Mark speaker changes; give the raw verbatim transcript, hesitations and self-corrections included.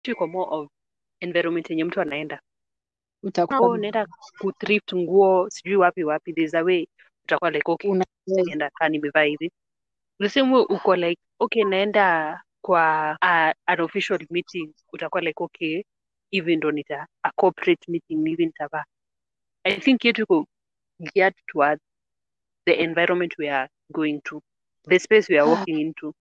Speaker 1: iko more of environment yenye mtu anaenda.
Speaker 2: utakuwa
Speaker 1: Oh, naenda kuthrift nguo sijui wapi wapi, there's a way utakuwa like okay,
Speaker 2: una
Speaker 1: naenda kaa nimevaa hivi. The same way uko like okay, naenda kwa uh, an official meeting, utakuwa like okay, hivi ndo nita a corporate meeting hivi nitavaa. I think yetu iko geared towards the environment we are going to, the space we are walking into.